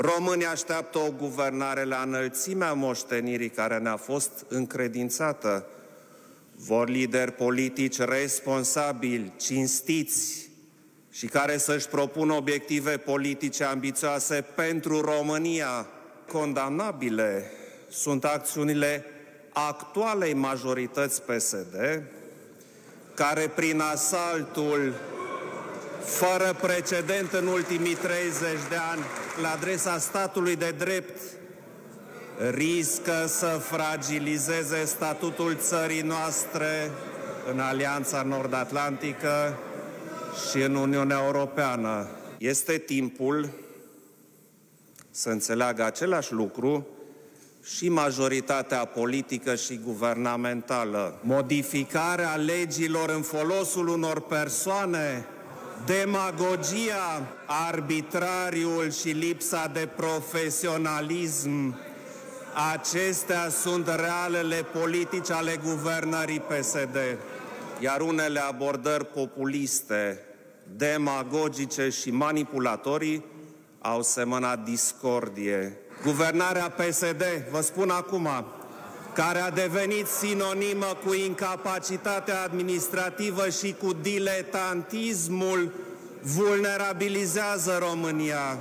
Românii așteaptă o guvernare la înălțimea moștenirii care ne-a fost încredințată. Vor lideri politici responsabili, cinstiți și care să-și propună obiective politice ambițioase pentru România. Condamnabile sunt acțiunile actualei majorități PSD, care prin asaltul fără precedent în ultimii 30 de ani la adresa statului de drept riscă să fragilizeze statutul țării noastre în Alianța Nord-Atlantică și în Uniunea Europeană. Este timpul să înțeleagă același lucru și majoritatea politică și guvernamentală. Modificarea legilor în folosul unor persoane, demagogia, arbitrariul și lipsa de profesionalism, acestea sunt realele politici ale guvernării PSD. Iar unele abordări populiste, demagogice și manipulatorii au semănat discordie. Guvernarea PSD, vă spun acum, care a devenit sinonimă cu incapacitatea administrativă și cu diletantismul, vulnerabilizează România.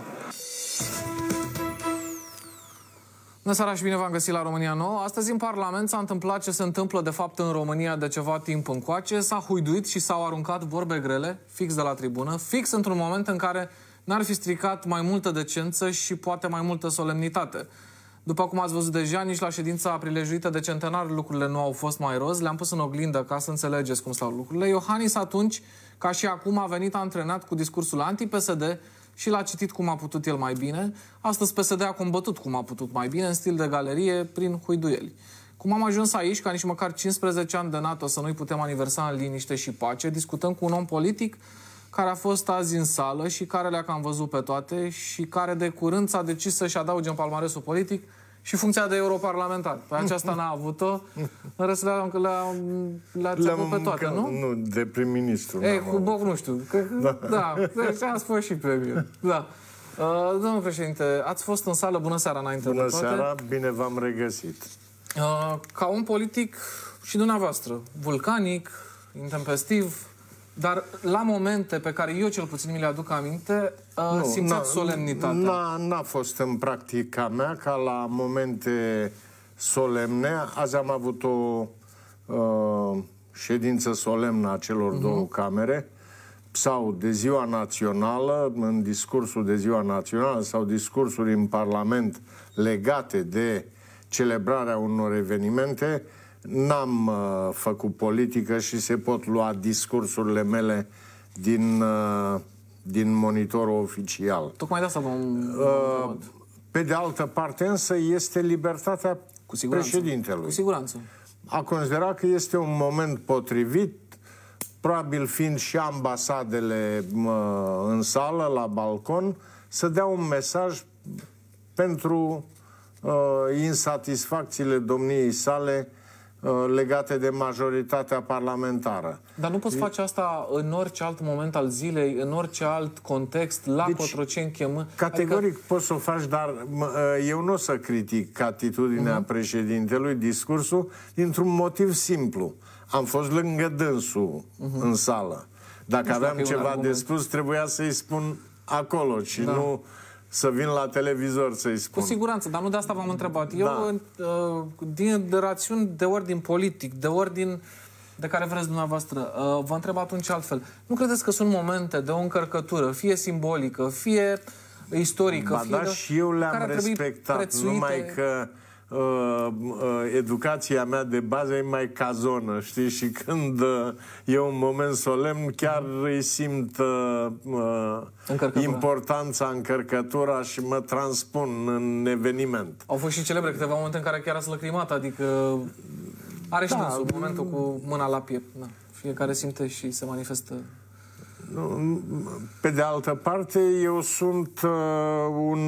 Bună seara și bine v-am găsit la România Nouă. Astăzi în Parlament s-a întâmplat ce se întâmplă de fapt în România de ceva timp încoace. S-a huiduit și s-au aruncat vorbe grele, fix de la tribună, fix într-un moment în care n-ar fi stricat mai multă decență și poate mai multă solemnitate. După cum ați văzut deja, nici la ședința prilejuită de centenar lucrurile nu au fost mai roz. Le-am pus în oglindă ca să înțelegeți cum stau lucrurile. Iohannis atunci, ca și acum, a venit antrenat cu discursul anti-PSD și l-a citit cum a putut el mai bine. Astăzi PSD a combătut cum a putut mai bine, în stil de galerie, prin huiduieli. Cum am ajuns aici, ca nici măcar 15 ani de NATO să nu-i putem aniversa în liniște și pace, discutăm cu un om politic care a fost azi în sală și care le-a cam văzut pe toate și care de curând s-a decis să-și adauge în palmaresul politic și funcția de europarlamentar. Pe aceasta n-a avut-o, în rest le-ați avut pe toate, nu? Nu, de prim-ministru. Ei, cu Boc nu știu. Da, deci ați fost și premier. Da. Domnul președinte, ați fost în sală, bună seara înainte de toate. Bună seara, bine v-am regăsit. Ca un politic și dumneavoastră, vulcanic, intempestiv, dar la momente pe care eu cel puțin mi le aduc aminte, simțeați solemnitatea. N-a fost în practica mea ca la momente solemne. Azi am avut o ședință solemnă a celor două camere, sau de ziua națională, în discursul de ziua națională, sau discursuri în Parlament legate de celebrarea unor evenimente. N-am făcut politică și se pot lua discursurile mele din monitorul oficial. Tocmai de asta pe de altă parte însă este libertatea președintelui. Cu siguranță. A considerat că este un moment potrivit, probabil fiind și ambasadele în sală, la balcon, să dea un mesaj pentru insatisfacțiile domniei sale legate de majoritatea parlamentară. Dar nu poți face asta în orice alt moment al zilei, în orice alt context, la Cotroceni chemând? Categoric poți să o faci, dar eu nu o să critic atitudinea președintelui, discursul, dintr-un motiv simplu. Am fost lângă dânsul în sală. Dacă aveam ceva de spus, trebuia să-i spun acolo și nu să vin la televizor să-i spun. Cu siguranță, dar nu de asta v-am întrebat. Eu, din rațiuni de ordin politic, de ordin de care vreți dumneavoastră, vă întreb atunci altfel. Nu credeți că sunt momente de o încărcătură, fie simbolică, fie istorică, da, și eu le-am respectat, numai că educația mea de bază e mai cazonă, știi? Și când e un moment solemn, chiar îi simt importanța, încărcătura și mă transpun în eveniment. Au fost și celebre câteva momente în care chiar ați lăcrimat, adică are și dânsul momentul cu mâna la piept. Da. Fiecare simte și se manifestă. Pe de altă parte, eu sunt un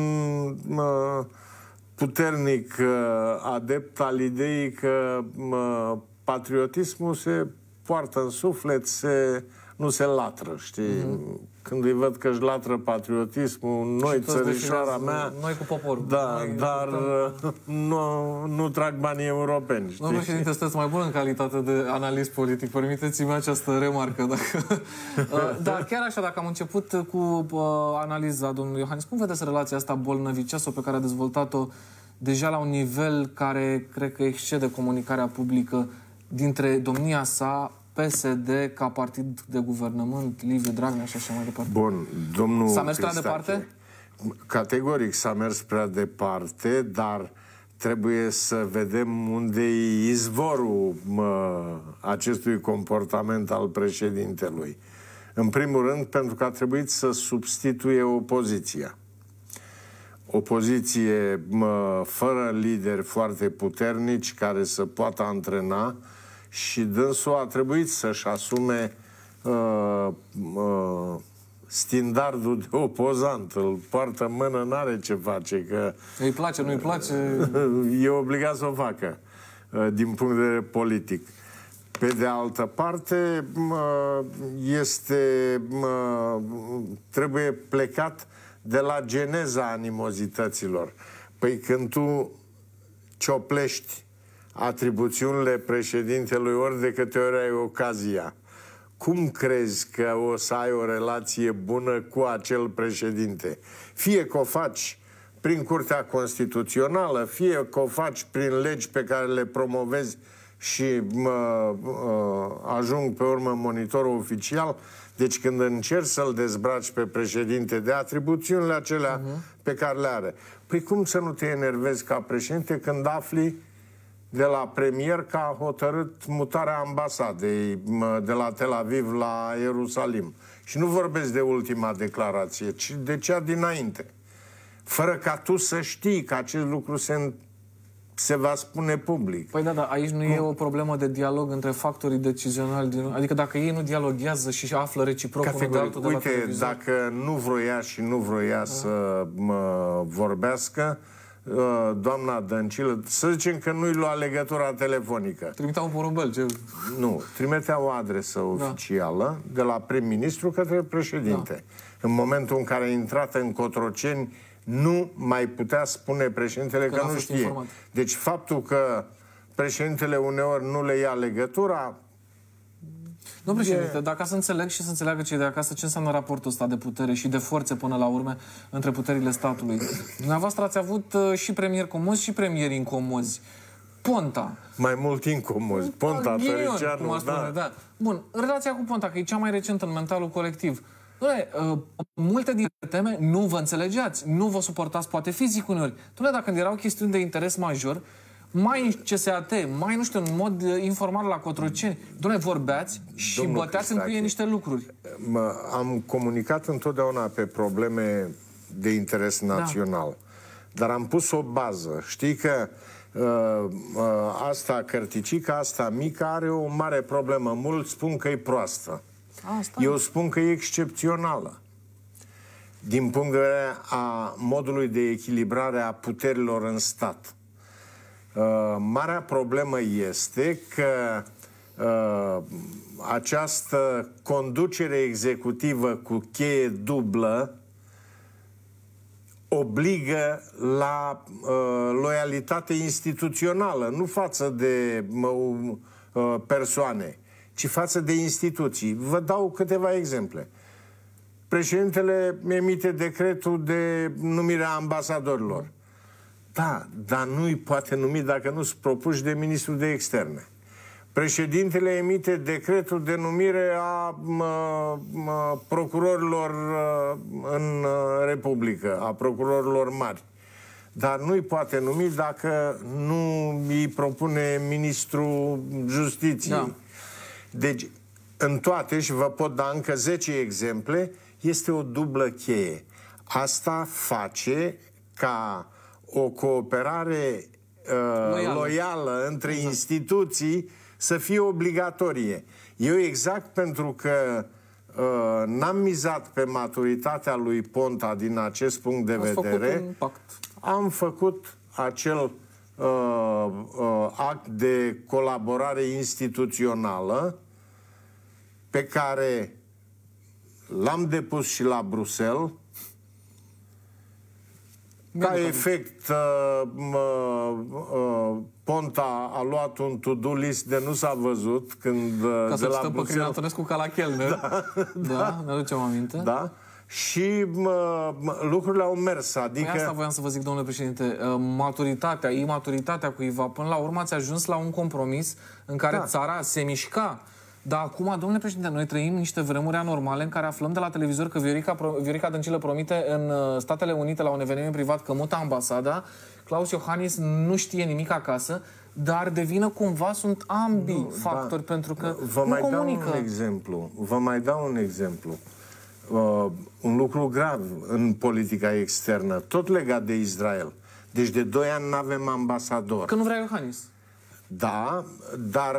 puternic adept al ideii că patriotismul se poartă în suflet, nu se latră, știi? Când îi văd că își latră patriotismul, noi, țărișoara mea... Noi cu poporul. Da, dar nu trag banii europeni, știi? Domnul președinte, sunteți mai bun în calitate de analist politic. Permiteți-mi această remarcă. Dar chiar așa, dacă am început cu analiza domnului Iohannis, cum vedeți relația asta bolnăvicioasă pe care a dezvoltat-o deja la un nivel care cred că excede comunicarea publică dintre domnia sa, PSD ca partid de guvernământ, Liviu Dragnea și așa mai departe? Bun, domnul s-a mers prea departe? Categoric s-a mers prea departe, dar trebuie să vedem unde e izvorul acestui comportament al președintelui. În primul rând, pentru că a trebuit să substituie opoziția. Opoziție fără lideri foarte puternici care să poată antrena, și dânsul a trebuit să-și asume standardul de opozant. Îl poartă în mână, n-are ce face. Că îi place, nu-i place? E obligat să o facă, din punct de vedere politic. Pe de altă parte, trebuie plecat de la geneza animozităților. Păi când tu cioplești atribuțiunile președintelui ori de câte ori ai ocazia, cum crezi că o să ai o relație bună cu acel președinte? Fie că o faci prin Curtea Constituțională, fie că o faci prin legi pe care le promovezi și ajung pe urmă monitorul oficial. Deci când încerci să-l dezbraci pe președinte de atribuțiunile acelea pe care le are, păi cum să nu te enervezi ca președinte când afli de la premier că a hotărât mutarea ambasadei de la Tel Aviv la Ierusalim? Și nu vorbesc de ultima declarație, ci de cea dinainte. Fără ca tu să știi că acest lucru se va spune public. Păi da, dar aici nu e o problemă de dialog între factorii decizionali. Adică dacă ei nu dialoghează și află reciproc unul de altul de la televizor... Dacă nu vroia și nu vroia să vorbească, doamna Dăncilă, să zicem că nu-i lua legătura telefonică. Trimiteau un porumbel, ce... Nu, trimitea o adresă oficială de la prim-ministru către președinte. În momentul în care a intrat în Cotroceni, nu mai putea spune președintele că nu știe. Informat. Deci faptul că președintele uneori nu le ia legătura... Domnul președinte, dacă să înțeleg și să înțeleagă cei de acasă ce înseamnă raportul ăsta de putere și de forțe până la urmă între puterile statului. Dumneavoastră ați avut și premieri comozi și premieri incomozi. Ponta. Mai mult incomozi. Ponta, Tăricianu, da. Bun, relația cu Ponta, că e cea mai recentă în mentalul colectiv. Multe dintre teme nu vă înțelegeați, nu vă suportați poate fizic uneori. Dacă când erau chestiuni de interes major, mai în CSAT, mai nu știu, în mod informal la Cotroceni, vorbeați și băteați în cuie niște lucruri. Am comunicat întotdeauna pe probleme de interes național, dar am pus o bază. Știi că asta cărticica, asta mică, are o mare problemă. Mulți spun că e proastă. Eu spun că e excepțională. Din punct de vedere a modului de echilibrare a puterilor în stat. Marea problemă este că această conducere executivă cu cheie dublă obligă la loialitate instituțională, nu față de persoane, ci față de instituții. Vă dau câteva exemple. Președintele emite decretul de numire a ambasadorilor. Da, dar nu îi poate numi dacă nu sunt propuși de ministrul de externe. Președintele emite decretul de numire a procurorilor în Republică, a procurorilor mari. Dar nu îi poate numi dacă nu îi propune ministrul Justiției. Da. Deci, în toate, și vă pot da încă 10 exemple, este o dublă cheie. Asta face ca o cooperare loială între instituții să fie obligatorie. Eu exact pentru că n-am mizat pe maturitatea lui Ponta din acest punct de vedere, am făcut acel act de colaborare instituțională pe care L-am depus și la Bruxelles. Ca efect, Ponta a luat un to-do list de nu s-a văzut când ca de la să Bruxelles... pe Antonescu ca la Chelner. Da, ne aducem aminte. Da. Și lucrurile au mers, adică... Păi asta voiam să vă zic, domnule președinte, maturitatea, imaturitatea cuiva, până la urmă ați ajuns la un compromis în care țara se mișca. Dar acum, domnule președinte, noi trăim niște vremuri anormale în care aflăm de la televizor că Viorica Dăncilă promite în Statele Unite la un eveniment privat că mută ambasada, Klaus Iohannis nu știe nimic acasă, dar de vină cumva sunt ambii factori, pentru că vă mai comunică. Vă mai dau un exemplu. Un lucru grav în politica externă, tot legat de Israel. Deci de 2 ani nu avem ambasador. Că nu vrea Iohannis. Da, dar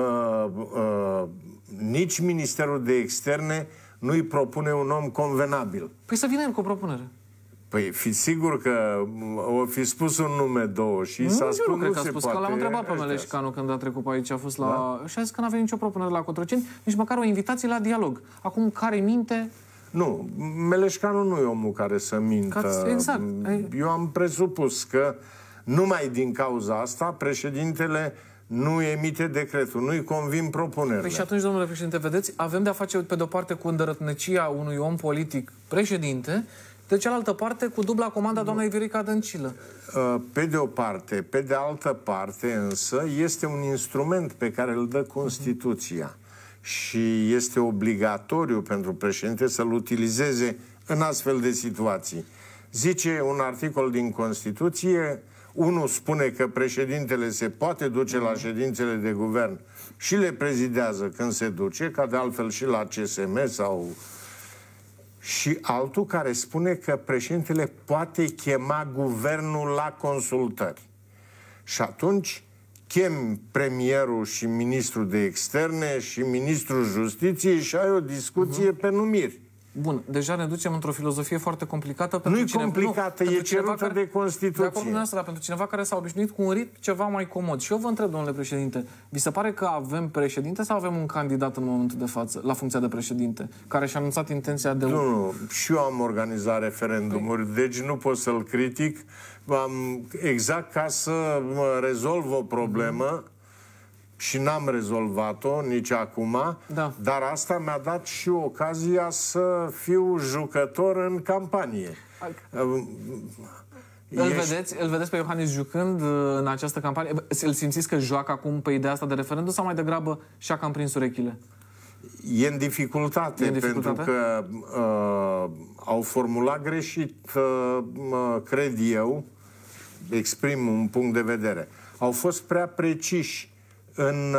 nici Ministerul de Externe nu-i propune un om convenabil. Păi să vină el cu o propunere. Păi fiți sigur că o fi spus un nume, 2 și s-a spus nu se poate. Că l-am întrebat pe Meleșcanu când a trecut pe aici, a fost la... Și a zis că n-a venit nicio propunere la Cotroceni, nici măcar o invitație la dialog. Acum, care minte... Nu, Meleșcanu nu e omul care să mintă. Exact. Eu am presupus că numai din cauza asta președintele nu emite decretul, nu-i convin propunerile. Păi și atunci, domnule președinte, vedeți, avem de-a face pe de-o parte cu îndărătnăcia unui om politic președinte, de cealaltă parte cu dubla comanda doamnei Viorica Dăncilă. Pe de o parte, pe de altă parte însă este un instrument pe care îl dă Constituția și este obligatoriu pentru președinte să-l utilizeze în astfel de situații. Zice un articol din Constituție, unul spune că președintele se poate duce la ședințele de guvern și le prezidează când se duce, ca de altfel și la CSM sau... Și altul care spune că președintele poate chema guvernul la consultări. Și atunci chem premierul și ministrul de externe și ministrul justiției și ai o discuție pe numiri. Bun, deja ne ducem într-o filozofie foarte complicată. Nu e complicată, e cerută de Constituție. De acord cu noastră, dar pentru cineva care s-a obișnuit cu un ritm ceva mai comod. Și eu vă întreb, domnule președinte, vi se pare că avem președinte sau avem un candidat în momentul de față la funcția de președinte, care și-a anunțat intenția de... Nu, și eu am organizat referendumuri, deci nu pot să-l critic. Exact ca să rezolv o problemă, și n-am rezolvat-o nici acum, dar asta mi-a dat și ocazia să fiu jucător în campanie. Îl vedeți pe Iohannis jucând în această campanie? Îl simțiți că joacă acum pe ideea asta de referendum sau mai degrabă și-a cam prins urechile? E în dificultate, pentru că au formulat greșit, cred eu, exprim un punct de vedere. Au fost prea preciși în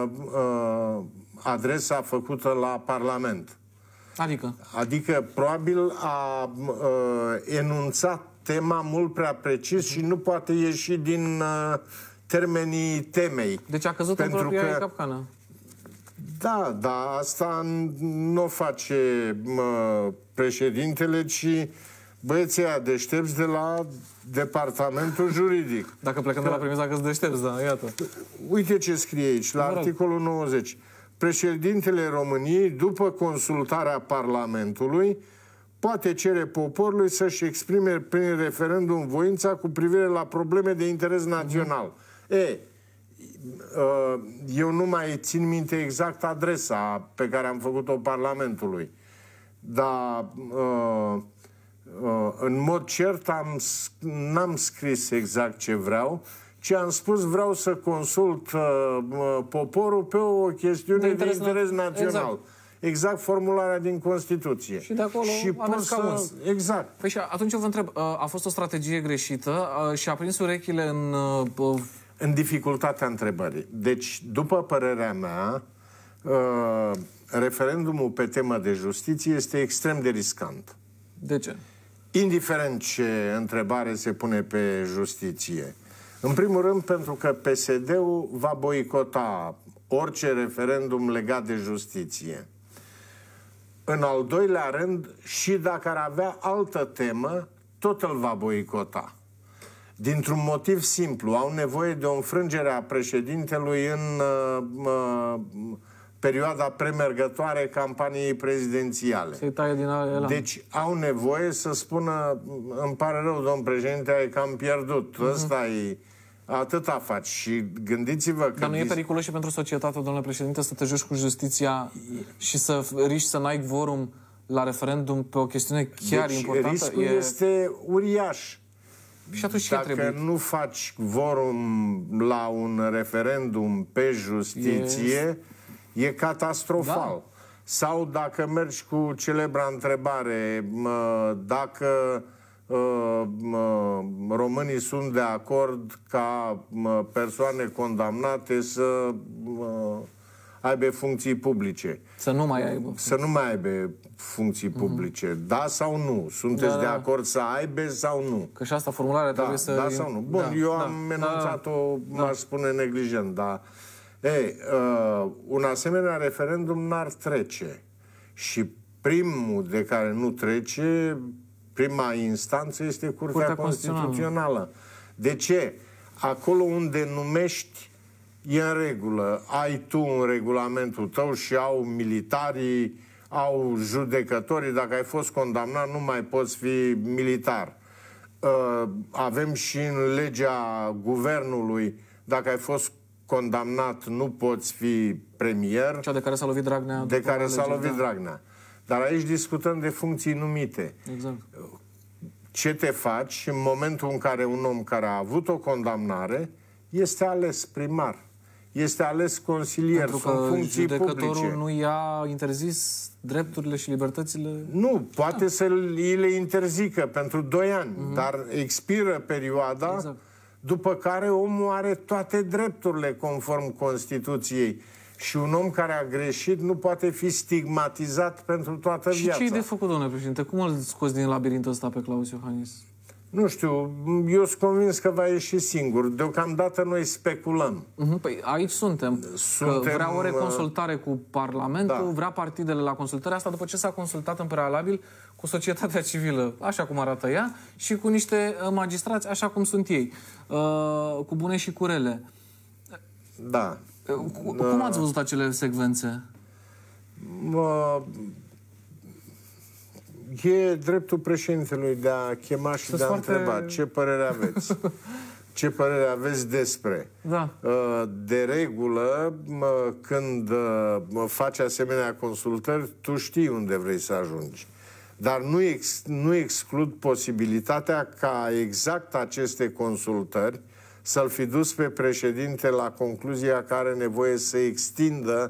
adresa făcută la Parlament. Adică probabil a enunțat tema mult prea precis și nu poate ieși din termenii temei. Deci a căzut în propria capcană. Da, dar asta nu o face președintele, ci băieții aia deștepți de la departamentul juridic. Dacă plecăm de la premisa că-s deștepți, da, iată. Uite ce scrie aici, la articolul 90. Președintele României, după consultarea Parlamentului, poate cere poporului să-și exprime prin referendum voința cu privire la probleme de interes național. Eu nu mai țin minte exact adresa pe care am făcut-o Parlamentului, dar în mod cert n-am scris exact ce vreau, ci am spus vreau să consult poporul pe o chestiune de interes național. Exact formularea din Constituție. Și de acolo Exact. Păi și atunci eu vă întreb, a fost o strategie greșită și a prins urechile în dificultatea întrebării. Deci, după părerea mea, referendumul pe temă de justiție este extrem de riscant. De ce? Indiferent ce întrebare se pune pe justiție. În primul rând, pentru că PSD-ul va boicota orice referendum legat de justiție. În al doilea rând, și dacă ar avea altă temă, tot îl va boicota. Dintr-un motiv simplu, au nevoie de o înfrângere a președintelui în perioada premergătoare campaniei prezidențiale. Se taie din elan. Deci au nevoie să spună, îmi pare rău, domn președinte, ai cam pierdut. Ăsta e... Atâta faci și gândiți-vă că... Dar nu e periculos și pentru societate, domnule președinte, să te joci cu justiția și să riști să n-ai quorum la referendum pe o chestiune chiar importantă? Riscul este uriaș. Și atunci Dacă nu faci quorum la un referendum pe justiție, e catastrofal. Da. Sau dacă mergi cu celebra întrebare, dacă românii sunt de acord ca persoane condamnate să aibă funcții publice. Să nu mai aibă. Să nu mai aibă funcții publice. Da sau nu? Sunteți de acord să aibă sau nu? Că și asta formularea trebuie să... Da sau nu? Bun, eu am enunțat-o, m-aș spune neglijent, dar... un asemenea referendum n-ar trece. Și primul de care nu trece, prima instanță, este Curtea Constituțională. De ce? Acolo unde numești e în regulă. Ai tu în regulamentul tău și au militarii, au judecătorii. Dacă ai fost condamnat, nu mai poți fi militar. Avem și în legea guvernului, dacă ai fost condamnat, nu poți fi premier. Cea de care s-a lovit Dragnea. De care s-a lovit Dragnea. Dar aici discutăm de funcții numite. Exact. Ce te faci în momentul în care un om care a avut o condamnare este ales primar, este ales consilier, pentru sunt funcții publice. Judecătorul nu i-a interzis drepturile și libertățile? Nu, poate să îi le interzică pentru 2 ani, dar expiră perioada, după care omul are toate drepturile conform Constituției. Și un om care a greșit nu poate fi stigmatizat pentru toată viața. Și ce-i de făcut, domnule președinte? Cum îl scoți din labirintul ăsta pe Claus Iohannis? Nu știu, eu sunt convins că va ieși singur. Deocamdată noi speculăm. Păi aici suntem. Că vrea o reconsultare cu Parlamentul, vrea partidele la consultare. Asta după ce s-a consultat în prealabil cu societatea civilă, așa cum arată ea, și cu niște magistrați, așa cum sunt ei. Cu bune și cu rele. Da. Cum ați văzut acele secvențe? E dreptul președintelui de a chema și de a întreba ce părere aveți. Ce părere aveți despre? Da. De regulă, când faci asemenea consultări, tu știi unde vrei să ajungi. Dar nu exclud posibilitatea ca exact aceste consultări să-l fi dus pe președinte la concluzia că are nevoie să extindă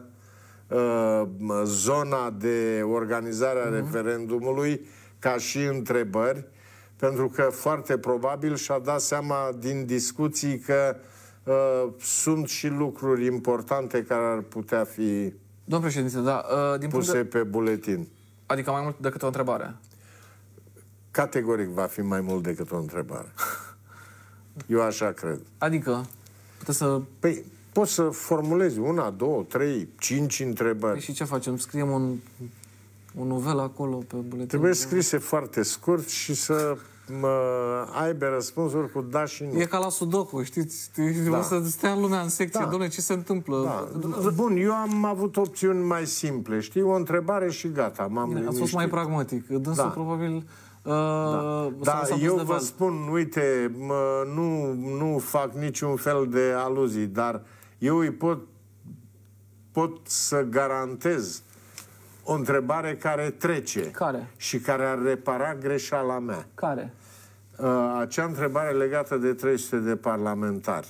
zona de organizare a referendumului ca și întrebări, pentru că foarte probabil și-a dat seama din discuții că sunt și lucruri importante care ar putea fi Domnul președinte, da, puse pe buletin. Adică mai mult decât o întrebare? Categoric va fi mai mult decât o întrebare. Eu așa cred. Adică, puteți să... Păi, poți să formulezi 1, 2, 3, 5 întrebări. Păi și ce facem? Scriem un novel acolo pe buletin? Trebuie scrise foarte scurt și să aibă răspunsuri cu da și nu. E ca la Sudoku, știți? Da. O să stea lumea în secție. Da. Dom'le, ce se întâmplă? Da. Bun, eu am avut opțiuni mai simple, știi? O întrebare și gata. Ați fost mai pragmatic. Dânsul probabil... Da, eu vă spun, uite, nu fac niciun fel de aluzii, dar eu îi pot să garantez o întrebare care trece. Care? Și care ar repara greșeala mea. Care? Acea întrebare legată de 300 de parlamentari,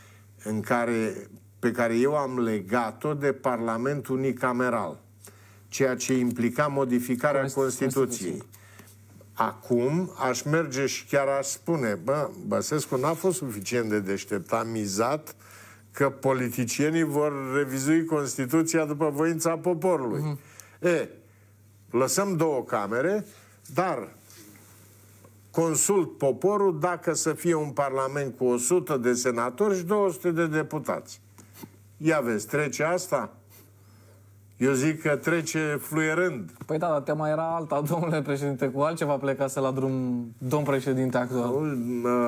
pe care eu am legat-o de Parlamentul unicameral, ceea ce implica modificarea Constituției. Acum aș merge și chiar aș spune, Băsescu n-a fost suficient de deștept, a mizat că politicienii vor revizui Constituția după voința poporului. Lăsăm 2 camere, dar consult poporul dacă să fie un parlament cu 100 de senatori și 200 de deputați. Ia vezi, trece asta? Eu zic că trece fluierând. Păi da, dar tema era alta, domnule președinte, cu altceva plecase la drum domn președinte actual.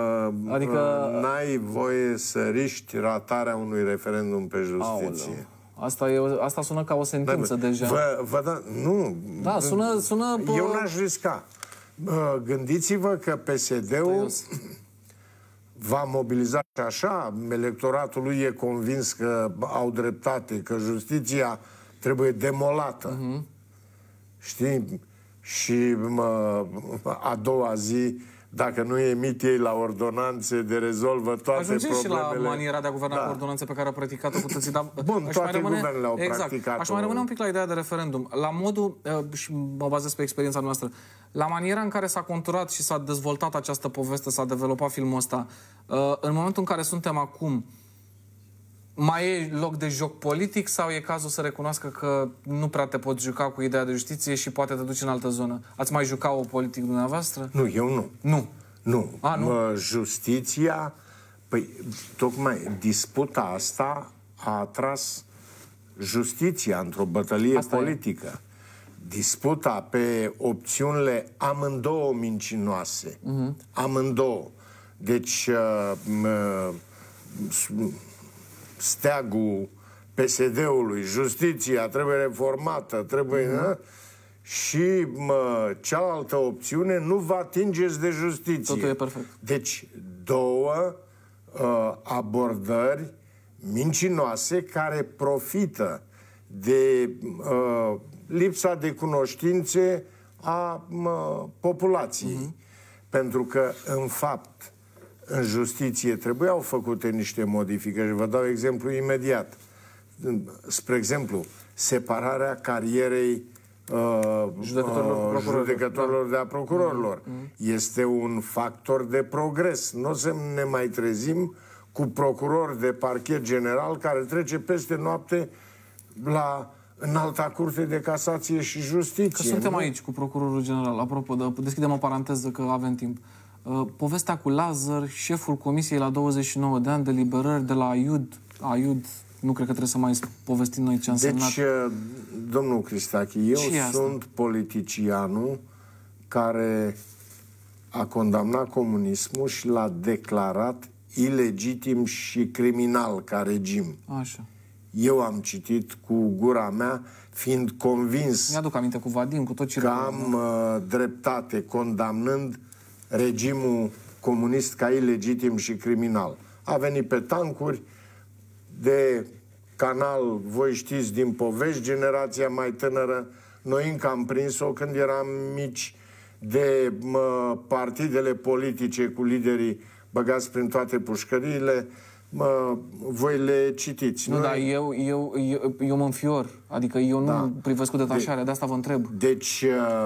Adică... N-ai voie să riști ratarea unui referendum pe justiție. Asta sună ca o sentință deja. Nu. Da, sună... Eu n-aș risca. Gândiți-vă că PSD-ul va mobiliza și așa, electoratul lui e convins că au dreptate, că justiția trebuie demolată. Știi? Și a doua zi, dacă nu emit ei la ordonanțe de rezolvă toate problemele... și la maniera de a guverna cu ordonanțe pe care a practicat-o cu toții. Dar bun, toate guvernele au practicat-o. Aș mai rămâne un pic la ideea de referendum. La modul, și mă bazez pe experiența noastră, la maniera în care s-a conturat și s-a dezvoltat această poveste, s-a dezvoltat filmul ăsta, în momentul în care suntem acum, mai e loc de joc politic sau e cazul să recunoască că nu prea te poți juca cu ideea de justiție și poate te duci în altă zonă? Ați mai jucat-o politic dumneavoastră? Nu, eu nu. Nu? Nu. Nu? Justiția, păi, tocmai disputa asta a atras justiția într-o bătălie politică. Disputa pe opțiunile amândouă mincinoase. Amândouă. Deci... steagul PSD-ului, justiția trebuie reformată, trebuie... Și cealaltă opțiune, nu vă atingeți de justiție. Totul e perfect. Deci, două abordări mincinoase care profită de lipsa de cunoștințe a populației. Pentru că, în fapt, în justiție trebuiau făcute niște modificări. Vă dau exemplu imediat. Spre exemplu, separarea carierei judecătorilor de a procurorilor. Este un factor de progres. Nu o să ne mai trezim cu procurori de parchet general care trece peste noapte la Înalta Curte de Casație și Justiție. Că suntem aici cu procurorul general. Apropo, deschidem o paranteză că avem timp. Povestea cu Lazar, șeful comisiei la 29 de ani, de liberări de la Aiud, nu cred că trebuie să mai povestim noi ce a însemnat. Deci, domnul Cristache, eu sunt politicianul care a condamnat comunismul și l-a declarat ilegitim și criminal ca regim. Așa. Eu am citit cu gura mea, fiind convins Mi-aduc aminte cu Vadim, cu tot că am dreptate condamnând regimul comunist ca ilegitim și criminal. A venit pe tancuri de canal, voi știți din povești, generația mai tânără, noi încă am prins-o când eram mici, de partidele politice cu liderii băgați prin toate pușcăriile, voi le citiți. Nu, dar eu mă înfior. Adică eu nu privesc cu detașare, de asta vă întreb. Deci,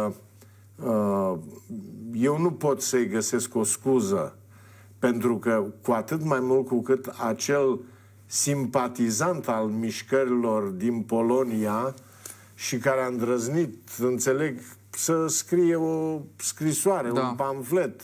eu nu pot să-i găsesc o scuză, pentru că cu atât mai mult cu cât acel simpatizant al mișcărilor din Polonia și care a îndrăznit, înțeleg, să scrie o scrisoare, un pamflet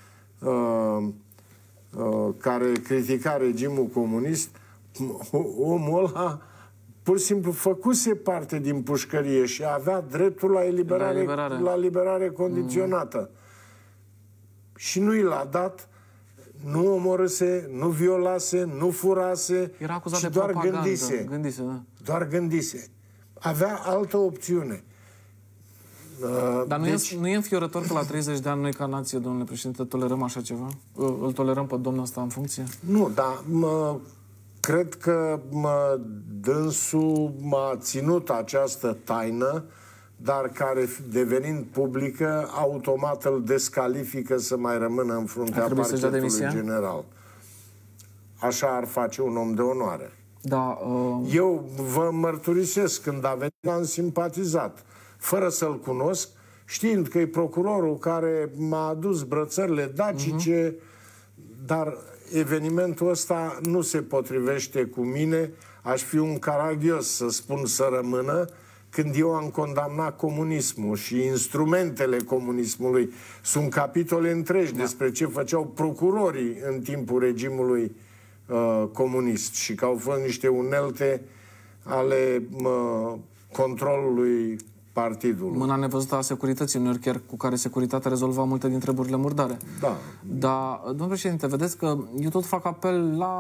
care critica regimul comunist, omul ăla pur și simplu făcuse parte din pușcărie și avea dreptul la liberare condiționată. Și nu i l-a dat, nu omorâse, nu violase, nu furase, era acuzat și de doar propagandă. Doar gândise. Avea altă opțiune. Dar nu e înfiorător că la 30 de ani noi ca nație, domnule președinte, tolerăm așa ceva? Îl tolerăm pe domnul ăsta în funcție? Nu, dar cred că dânsul m-a ținut această taină, dar care, devenind publică, automat îl descalifică să mai rămână în fruntea parchetului general. Așa ar face un om de onoare. Da, Eu vă mărturisesc, când a venit, am simpatizat, fără să-l cunosc, știind că e procurorul care m-a adus brățările dacice, dar evenimentul ăsta nu se potrivește cu mine. Aș fi un caragios să spun să rămână, când eu am condamnat comunismul și instrumentele comunismului. Sunt capitole întregi despre ce făceau procurorii în timpul regimului comunist și că au fost niște unelte ale controlului partidului. Mâna nevăzută a securității, uneori chiar cu care securitatea rezolva multe din treburile murdare. Da. Dar, domnul președinte, vedeți că eu tot fac apel la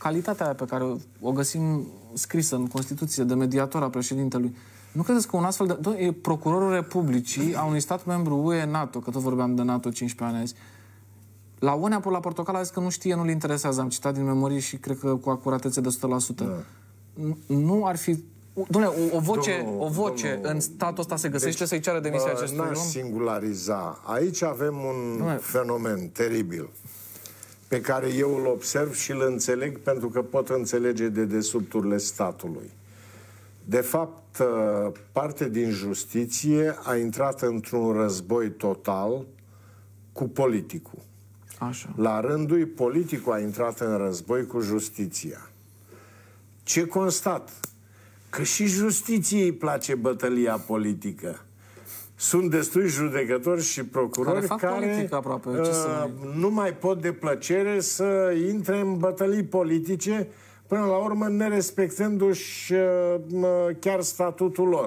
calitatea aia pe care o găsim scrisă în Constituție de mediator a președintelui, nu credeți că un astfel de... E procurorul Republicii a unui stat membru UE NATO, că tot vorbeam de NATO 15 ani azi, la UNEA la Portocal a zis că nu știe, nu-l interesează. Am citat din memorie și cred că cu acuratețe de 100%. Da. Nu ar fi... Dom'le, o voce în statul ăsta se găsește, deci, să-i ceară demisia acestui om? N-aș singulariza. Aici avem un fenomen teribil pe care eu îl observ și îl înțeleg pentru că pot înțelege dedesubturile statului. De fapt, parte din justiție a intrat într-un război total cu politicul. Așa. La rândul lui, politicul a intrat în război cu justiția. Ce constat? Că și justiției îi place bătălia politică. Sunt destui judecători și procurori care nu mai pot de plăcere să intre în bătălii politice, până la urmă nerespectându-și chiar statutul lor.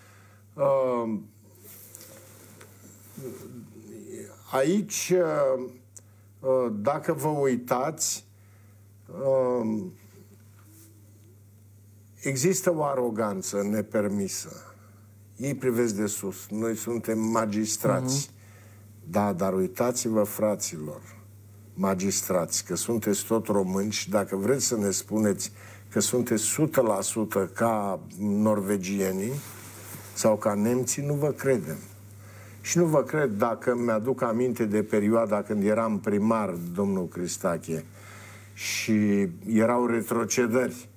Aici, dacă vă uitați, există o aroganță nepermisă. Ei privesc de sus. Noi suntem magistrați. Da, dar uitați-vă, fraților, magistrați, că sunteți tot români și dacă vreți să ne spuneți că sunteți 100% ca norvegienii sau ca nemții, nu vă credem. Și nu vă cred dacă mi-aduc aminte de perioada când eram primar, domnul Cristache, și erau retrocedări.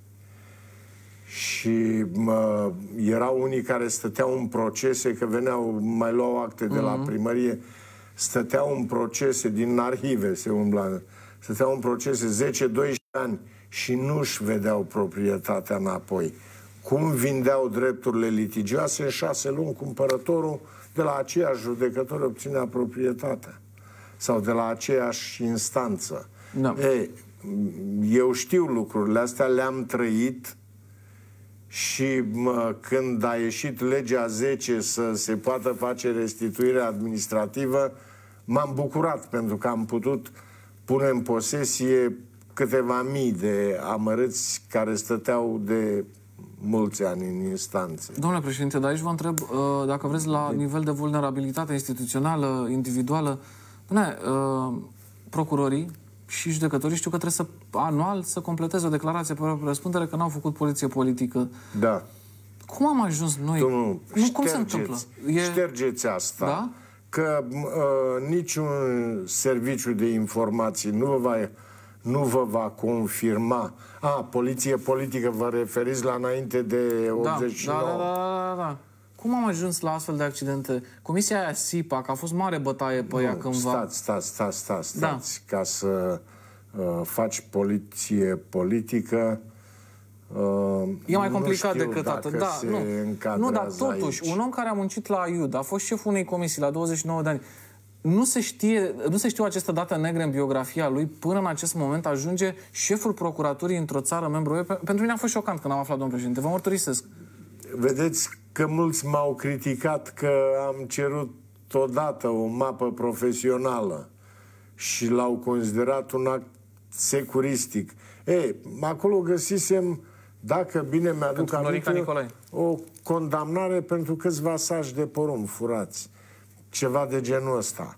Și erau unii care stăteau în procese, că veneau, mai luau acte de la primărie, stăteau în procese din arhive, se umbla, stăteau în procese 10-12 ani și nu-și vedeau proprietatea înapoi. Cum vindeau drepturile litigioase, în 6 luni cumpărătorul de la aceeași judecător obținea proprietatea. Sau de la aceeași instanță. Da. Eu știu lucrurile astea, le-am trăit. Și când a ieșit legea 10 să se poată face restituirea administrativă, m-am bucurat pentru că am putut pune în posesie câteva mii de amărâți care stăteau de mulți ani în instanțe. Domnule președinte, dar aici vă întreb, dacă vreți, la nivel de vulnerabilitate instituțională, individuală, procurorii și judecătorii știu că trebuie anual să completeze o declarație pe răspundere că n-au făcut poliție politică. Da. Cum am ajuns noi? Domnul, cum se întâmplă? Ștergeți asta. Da? Că niciun serviciu de informații nu vă va confirma. Poliție politică, vă referiți la înainte de 89? Da. Cum am ajuns la astfel de accidente? Comisia aia SIPA, că a fost mare bătaie pe ea cândva. Stați. Da. Ca să faci poliție politică, e mai complicat decât atât. Da, nu, dar totuși, aici. Un om care a muncit la IUD, a fost șeful unei comisii la 29 de ani, nu se știu aceste date negre în biografia lui, până în acest moment ajunge șeful procuraturii într-o țară membru UE. Pentru mine a fost șocant când am aflat, domnul președinte. Vă mărturisesc. Vedeți că mulți m-au criticat că am cerut odată o mapă profesională și l-au considerat un act securistic. Acolo găsisem, dacă bine mi-aduc aminte, o condamnare pentru câțiva saci de porumb furați. Ceva de genul ăsta.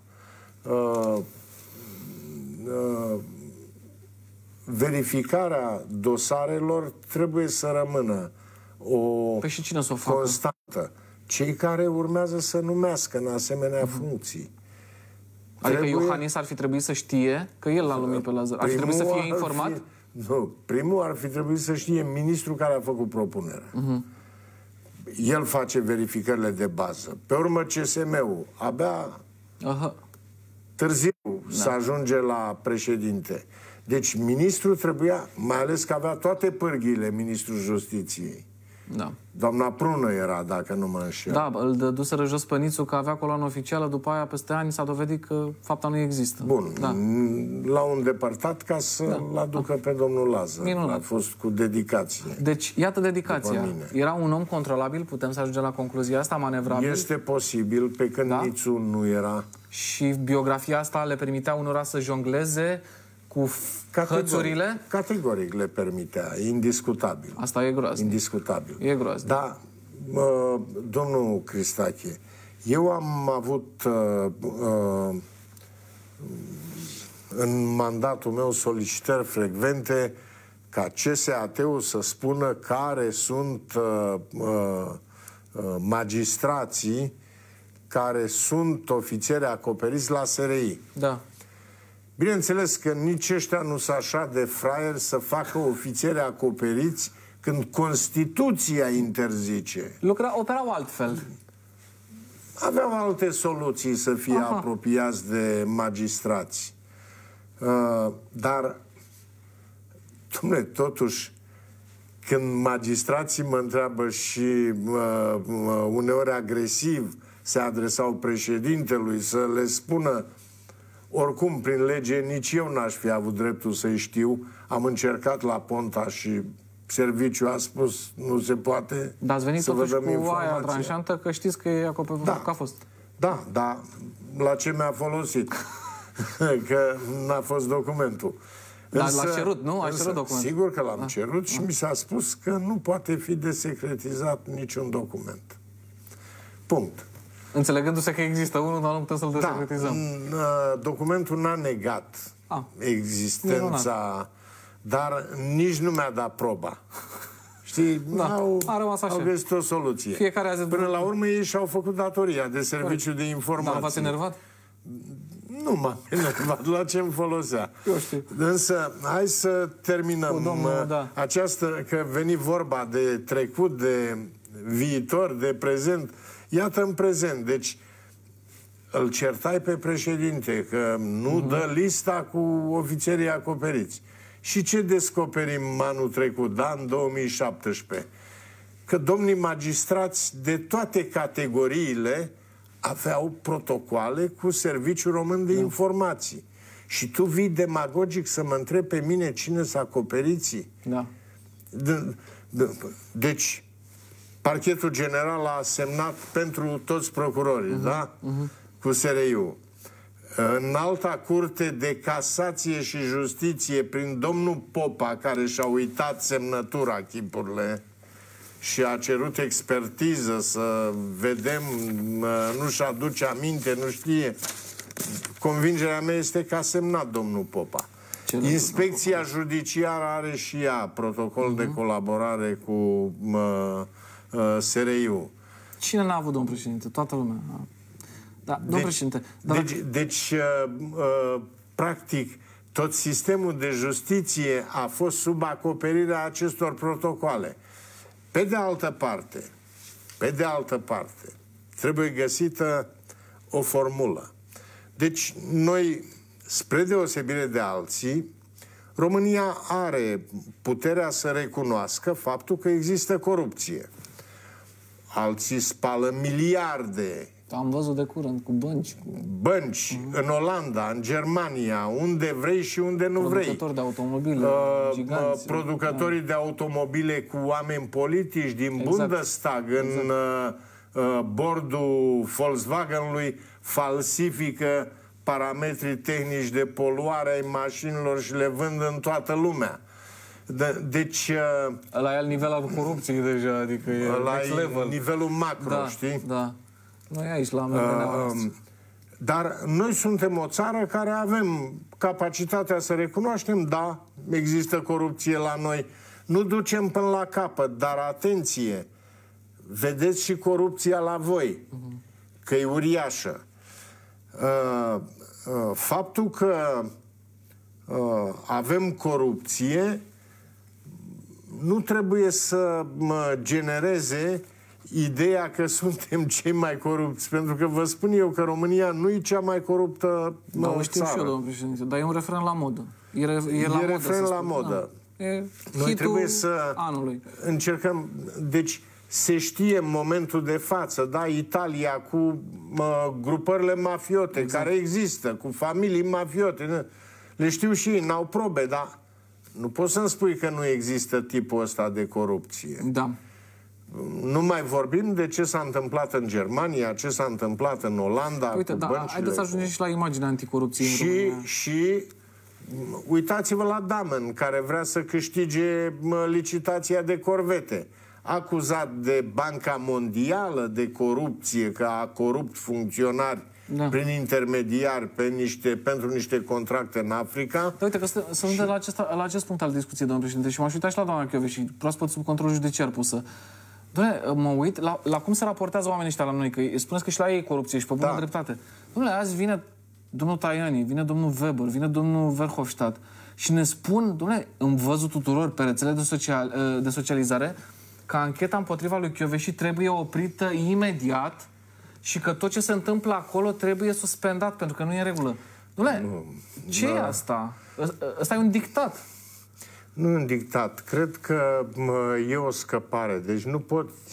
Verificarea dosarelor trebuie să rămână o și cine s-o facă? Constantă. Cei care urmează să numească în asemenea funcții. Adică Iohannis ar fi trebuit să știe că el l-a numit pe Lazar. Ar fi trebuit să fie informat? Nu. Primul ar fi trebuit să știe ministrul care a făcut propunerea. El face verificările de bază. Pe urmă CSM-ul. Abia târziu să ajunge la președinte. Deci ministrul trebuia, mai ales că avea toate pârghiile ministrul Justiției. Da. Doamna Prună era, dacă nu mă înșel. Da, îl dăduseră jos pe Nițu că avea coloană oficială, după aia peste ani s-a dovedit că fapta nu există. Bun, l-au îndepărtat ca să-l aducă pe domnul Lazar. Minunat. A fost cu dedicație. Deci, iată dedicația. Era un om controlabil, putem să ajungem la concluzia asta, manevrabil. Este posibil, pe când Nițu nu era. Și biografia asta le permitea unora să jongleze cu hățurile? Categoric le permitea, indiscutabil. Asta e groaznic. Indiscutabil. E groaznic. Da, domnul Cristache, eu am avut în mandatul meu solicitări frecvente ca CSAT-ul să spună care sunt magistrații care sunt ofițeri acoperiți la SRI. Da. Bineînțeles că nici ăștia nu sunt așa de fraieri să facă ofițeri acoperiți când Constituția interzice. Operau altfel. Aveau alte soluții să fie apropiați de magistrați. Dar, dom'le, totuși, când magistrații mă întreabă și uneori agresiv se adresau președintelui să le spună, oricum, prin lege, nici eu n-aș fi avut dreptul să-i știu. Am încercat la Ponta și serviciul a spus, nu se poate. Dar ați venit totuși cu aia tranșantă că știți că e acoperit, că a fost. Da, dar la ce mi-a folosit? Că n-a fost documentul. Dar l-a cerut, nu? A cerut documentul. Sigur că l-am cerut și mi s-a spus că nu poate fi desecretizat niciun document. Punct. Înțelegându-se că există unul, dar nu putem să-l desecretizăm. Documentul n-a negat existența, dar nici nu mi-a dat proba. Știi? Au găsit o soluție. Fiecare a zis, până la urmă ei și-au făcut datoria de serviciu de informații. Dar v-ați enervat? Nu m-am enervat. La ce îmi folosea? Eu știu. Însă, hai să terminăm această, că veni vorba de trecut, de viitor, de prezent. Iată în prezent. Deci, îl certai pe președinte că nu dă lista cu ofițerii acoperiți. Și ce descoperim anul trecut, în 2017? Că domnii magistrați de toate categoriile aveau protocoale cu Serviciul Român de Informații. Și tu vii demagogic să mă întrebi pe mine cine s-a acoperiții? Da. Deci, Parchetul General a semnat pentru toți procurorii, da? Cu SRI-ul. În Alta Curte de Casație și Justiție, prin domnul Popa, care și-a uitat semnătura, chipurile, și a cerut expertiză să vedem, nu-și aduce aminte, nu știe. Convingerea mea este că a semnat domnul Popa. Inspecția judiciară are și ea protocol de colaborare cu SRI-ul. Cine n-a avut, domnul președinte? Toată lumea. Da, domnul președinte. Deci, practic, tot sistemul de justiție a fost sub acoperirea acestor protocoale. Pe de altă parte, trebuie găsită o formulă. Deci, noi, spre deosebire de alții, România are puterea să recunoască faptul că există corupție. Alții spală miliarde. Am văzut de curând cu bănci. Bănci, în Olanda, în Germania, unde vrei și unde nu vrei. Producători de automobile, giganți. Producătorii de automobile cu oameni politici din Bundestag, în bordul Volkswagen-ului, falsifică parametrii tehnici de poluare ai mașinilor și le vând în toată lumea. Deci... Ăla e al nivel al corupției deja, adică e next level. Nivelul macro, știi? Da. Noi aici la dar noi suntem o țară care avem capacitatea să recunoaștem, da, există corupție la noi. Nu ducem până la capăt, dar atenție, vedeți și corupția la voi, că e uriașă. Faptul că avem corupție nu trebuie să mă genereze ideea că suntem cei mai corupți, pentru că vă spun eu că România nu e cea mai coruptă țară. Știu și eu, domnul președinte, dar e un refren la modă. E refren la modă. Noi trebuie să încercăm... Deci, se știe în momentul de față, da, Italia cu grupările mafiote, care există, cu familii mafiote. Le știu și ei, n-au probe, dar nu poți să-mi spui că nu există tipul ăsta de corupție. Da. Nu mai vorbim de ce s-a întâmplat în Germania, ce s-a întâmplat în Olanda. Uite, cu băncile. Haideți să ajungem și la imaginea anticorupției în România. Și Uitați-vă la Damen, care vrea să câștige licitația de corvete. Acuzat de Banca Mondială de corupție, că a corupt funcționari prin intermediari pentru niște contracte în Africa. Dar uite că sunt la acest punct al discuției, domnul președinte, și m-aș uita și la doamna Kövesi, proaspăt sub control judiciar pusă. Doamne, mă uit la cum se raportează oamenii ăștia la noi, că spuneți că și la ei e corupție și pe bună dreptate. Domnule, azi vine domnul Tajani, vine domnul Weber, vine domnul Verhofstadt și ne spun, domnule, în văzul tuturor pe rețele de socializare, că ancheta împotriva lui Kövesi trebuie oprită imediat și că tot ce se întâmplă acolo trebuie suspendat, pentru că nu e în regulă. Dom'le, ce e asta? Ăsta e un dictat. Nu e un dictat. Cred că e o scăpare. Deci nu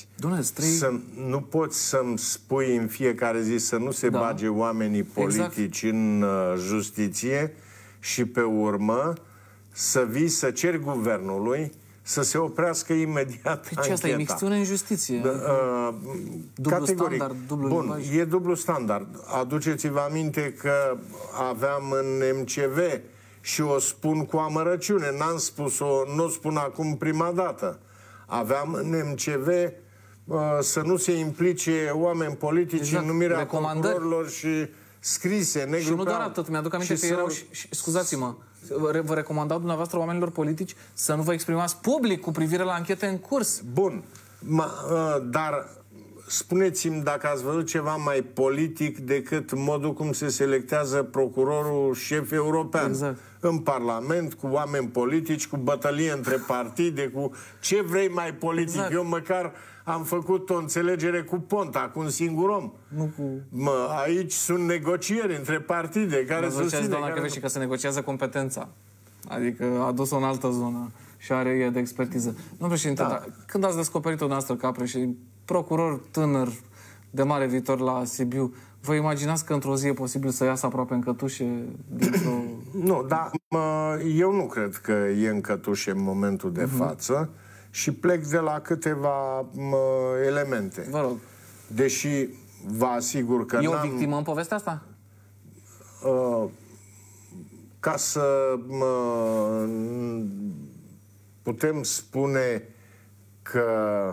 poți să-mi spui în fiecare zi să nu se bage oamenii politici în justiție și pe urmă să vii să ceri guvernului să se oprească imediat ancheta. Ce asta e mixtiune în justiție? Dublu standard, dublu limbaj. E dublu standard. Aduceți-vă aminte că aveam în MCV și o spun cu amărăciune, n-am spus-o, nu o spun acum prima dată. Aveam în MCV să nu se implice oameni politici în numirea procurorilor și scrise, negru. Și nu doar atât, mi-aduc aminte că erau, scuzați-mă, vă recomandau dumneavoastră oamenilor politici să nu vă exprimați public cu privire la anchete în curs. Bun, dar spuneți-mi dacă ați văzut ceva mai politic decât modul cum se selectează procurorul șef european. În Parlament, cu oameni politici, cu bătălie între partide, cu ce vrei mai politic. Eu măcar am făcut o înțelegere cu Ponta, cu un singur om. Aici sunt negocieri între partide care susține... Doamna Kövesi că se negociază competența. Adică a dus-o în altă zonă și are ea de expertiză. Nu, președinte, când ați descoperit-o noastră ca președinte, procuror tânăr de mare viitor la Sibiu, vă imaginați că într-o zi e posibil să iasă aproape în cătușe dintr-o... Nu, dar eu nu cred că e în cătușe în momentul de față și plec de la câteva elemente. Vă rog. Deși vă asigur că e o victimă în povestea asta? Ca să putem spune că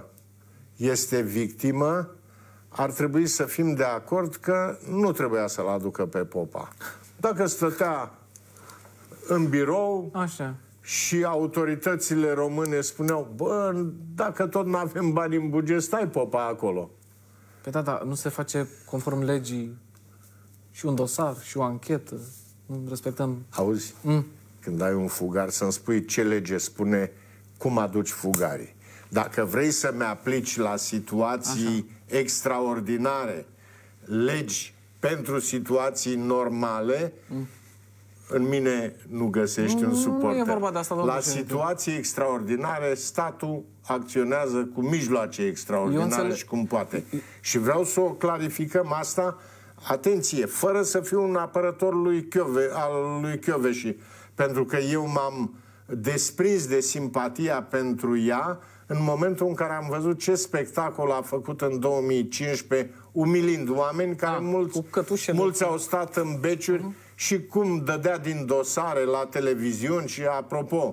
este victimă, ar trebui să fim de acord că nu trebuia să-l aducă pe Popa. Dacă stătea în birou și autoritățile române spuneau, bă, dacă tot nu avem bani în buget, stai, Popa, acolo. Păi da, nu se face conform legii și un dosar și o anchetă. Nu respectăm... Auzi? Când ai un fugar, să-mi spui ce lege spune cum aduci fugarii. Dacă vrei să-mi aplici la situații extraordinare legi pentru situații normale, în mine nu găsești un suporter. Nu e vorba de asta, la situații extraordinare, statul acționează cu mijloace extraordinare și cum poate. Și vreau să o clarificăm asta, atenție, fără să fiu un apărător al lui Kövesi, pentru că eu m-am desprins de simpatia pentru ea în momentul în care am văzut ce spectacol a făcut în 2015, umilind oameni care mulți au stat în beciuri și cum dădea din dosare la televiziuni și, apropo,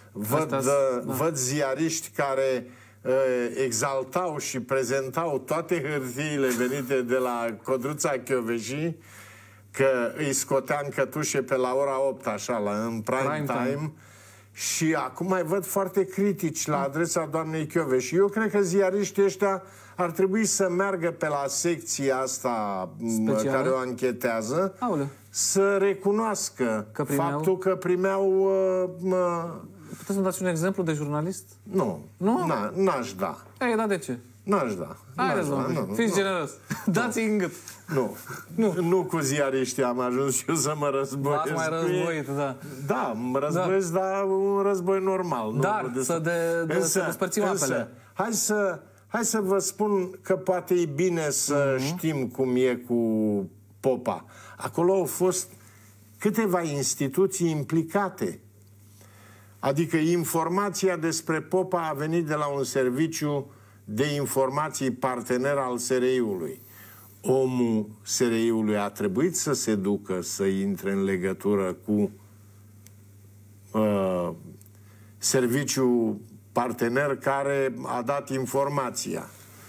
văd ziariști care exaltau și prezentau toate hârtiile venite de la Codruța Kövesi, că îi scotea în cătușe pe la ora 8, așa, în prime time. Și acum mai văd foarte critici la adresa doamnei Kövesi. Și eu cred că ziariștii ăștia ar trebui să meargă pe la secția asta care o anchetează, să recunoască faptul că primeau... Puteți să-mi dați un exemplu de jurnalist? Nu. N-aș da. De ce? N-aș da. Fiți generos. Dați-i în gât. Nu cu ziariștii am ajuns eu să mă războiesc. V-ați mai războit, da. Da, mă războiesc, dar un război normal. Dar să despărțim apele. Hai să vă spun că poate e bine să știm cum e cu Popa. Acolo au fost câteva instituții implicate. Adică informația despre Popa a venit de la un serviciu de informații partener al SRI-ului. Omul SRI-ului a trebuit să se ducă să intre în legătură cu serviciu partener care a dat informația.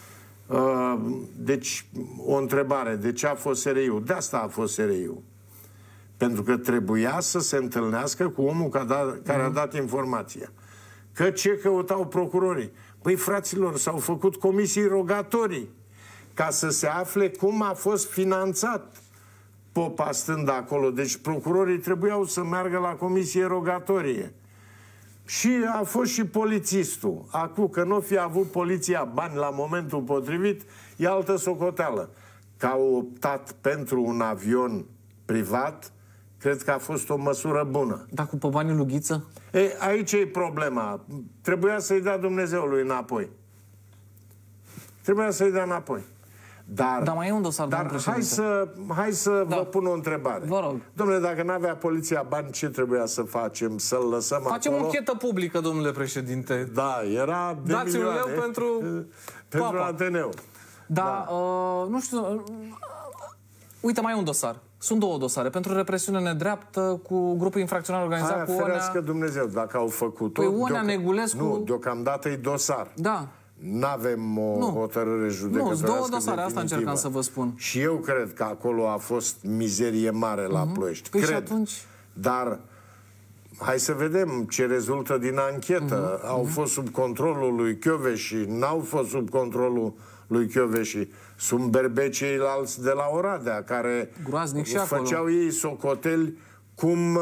Deci, o întrebare. De ce a fost SRI-ul? De asta a fost SRI-ul. Pentru că trebuia să se întâlnească cu omul care a dat informația. Că ce căutau procurorii? Păi, fraților, s-au făcut comisii rogatorii ca să se afle cum a fost finanțat Popa stând acolo. Deci procurorii trebuiau să meargă la comisie rogatorie. Și a fost și polițistul. Acum, că nu fi avut poliția bani la momentul potrivit, e altă socoteală. Că au optat pentru un avion privat, cred că a fost o măsură bună. Dar cu banii lui Ghiță? Aici e problema. Trebuia să-i dea Dumnezeului înapoi. Trebuia să-i dea înapoi. Dar mai e un dosar, domnul președinte. Hai să vă pun o întrebare. Vă rog. Dom'le, dacă n-avea poliția bani, ce trebuia să facem? Să-l lăsăm acolo? Facem o chetă publică, domnule președinte. Da, era de dați milioane. un leu pentru Ateneu. Da, nu știu... Uite, mai e un dosar. Sunt două dosare. Pentru represiune nedreaptă cu grupul infracțional organizat cu ferească Dumnezeu, dacă au făcut-o. Păi Onea Negulescu... Nu, deocamdată e dosar. Da. N-avem o hotărâre judecătorească. Nu, două dosare, asta încercam să vă spun. Și eu cred că acolo a fost mizerie mare la Ploiești. Păi cred. Și atunci... Dar hai să vedem ce rezultă din anchetă. Au fost sub controlul lui Chioveși, n-au fost sub controlul lui Chioveși. Sunt berbe ceilalți de la Oradea, care făceau ei socoteli cum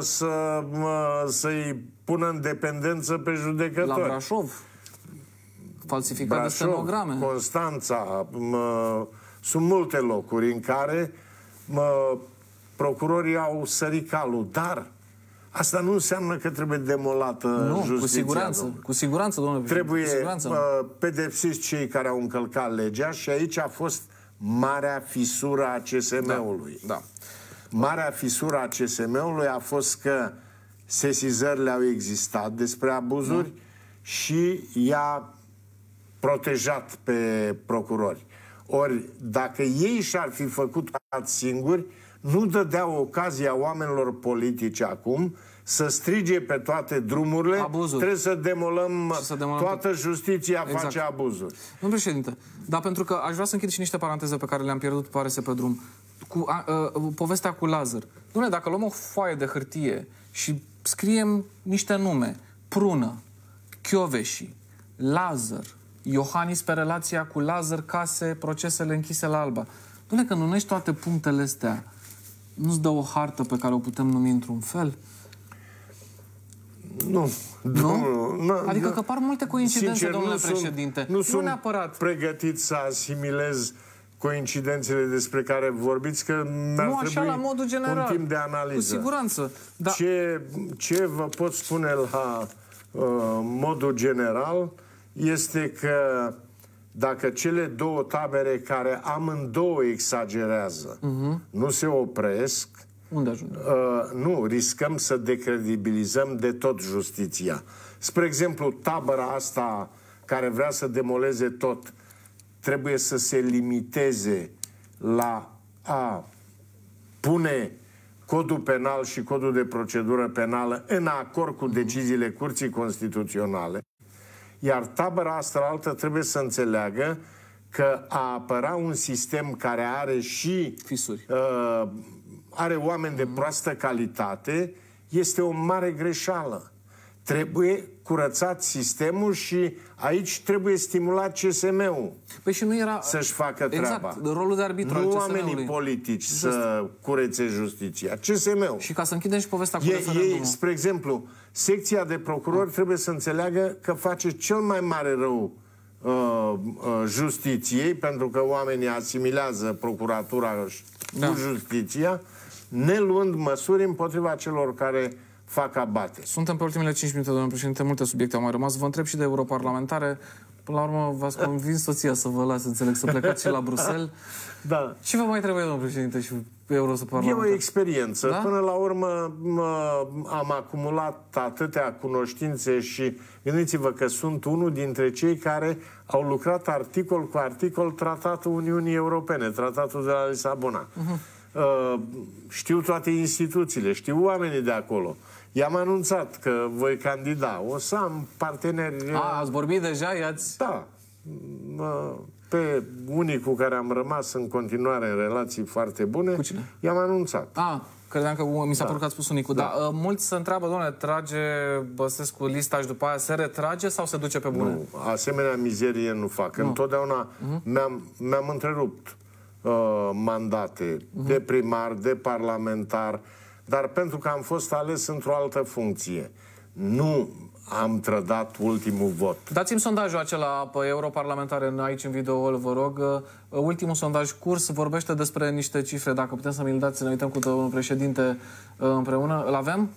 să-i pună în dependență pe judecători. La Brașov. Falsificat de stenograme. Constanța, sunt multe locuri în care procurorii au sărit calul, dar asta nu înseamnă că trebuie demolată justiția. Cu siguranță, cu siguranță, domnule președinte. Trebuie pedepsiți cei care au încălcat legea și aici a fost marea fisură a CSM-ului. Da. Marea fisură a CSM-ului a fost că sesizările au existat despre abuzuri și i-a protejat pe procurori. Ori, dacă ei și-ar fi făcut singuri, nu dădeau ocazia oamenilor politici acum să strige pe toate drumurile, abuzuri. Trebuie să demolăm, toată justiția face abuzuri. Domnul președinte, dar pentru că aș vrea să închid și niște paranteze pe care le-am pierdut, pare să pe drum. Cu povestea cu Lazar. Dom'le, dacă luăm o foaie de hârtie și scriem niște nume, Prună, Chioveși, Lazar, Iohannis pe relația cu Lazar, case, procesele închise la Alba. Dom'le, când unești toate punctele astea, nu-ți dă o hartă pe care o putem numi într-un fel? Nu. Adică că par multe coincidențe, sincer, domnule președinte. Nu sunt neapărat pregătit să asimilez coincidențele despre care vorbiți, că mi-ar trebui la modul general, un timp de analiză. Cu siguranță. Da. Ce vă pot spune la modul general este că dacă cele două tabere care amândouă exagerează nu se opresc, unde ajungem? Nu, riscăm să decredibilizăm de tot justiția. Spre exemplu, tabăra asta care vrea să demoleze tot trebuie să se limiteze la a pune codul penal și codul de procedură penală în acord cu deciziile Curții Constituționale. Iar tabăra asta altă trebuie să înțeleagă că a apăra un sistem care are și fisuri, are oameni de proastă calitate, este o mare greșeală. Trebuie curățat sistemul și aici trebuie stimulat CSM-ul. Păi și nu era să-și facă treaba. Exact, rolul de arbitru al nu CSM-ului. Oamenii politici să curețe justiția. CSM-ul. Și ca să închidem și povestea cu referendumul. Spre exemplu, secția de procurori trebuie să înțeleagă că face cel mai mare rău justiției, pentru că oamenii asimilează procuratura cu justiția, ne luând măsuri împotriva celor care fac abate. Suntem pe ultimele 5 minute, domnule președinte, multe subiecte au mai rămas. Vă întreb și de europarlamentare. Până la urmă v-ați convins soția să vă lase, înțeleg, să plecați și la Bruxelles. Da. Ce vă mai trebuie, domnule președinte, și europarlamentar? E o experiență. Da? Până la urmă am acumulat atâtea cunoștințe și gândiți-vă că sunt unul dintre cei care au lucrat articol cu articol Tratatul Uniunii Europene, Tratatul de la Lisabona. Știu toate instituțiile, știu oamenii de acolo. I-am anunțat că voi candida. O să am parteneri... Ați vorbit deja? Da. Pe unii cu care am rămas în continuare în relații foarte bune, i-am anunțat. Credeam că mi s-a părut că ați spus unicul. Da. Mulți se întreabă, doamne, trage Băsescu lista și după aia se retrage sau se duce pe bune? Nu, asemenea mizerie nu fac. Întotdeauna mi-am întrerupt mandate de primar, de parlamentar, dar pentru că am fost ales într-o altă funcție. Nu am trădat ultimul vot. Dați-mi sondajul acela pe europarlamentare aici în video, vă rog. Ultimul sondaj curs vorbește despre niște cifre. Dacă putem să mi-l dați, să ne uităm cu domnul președinte împreună. Îl avem?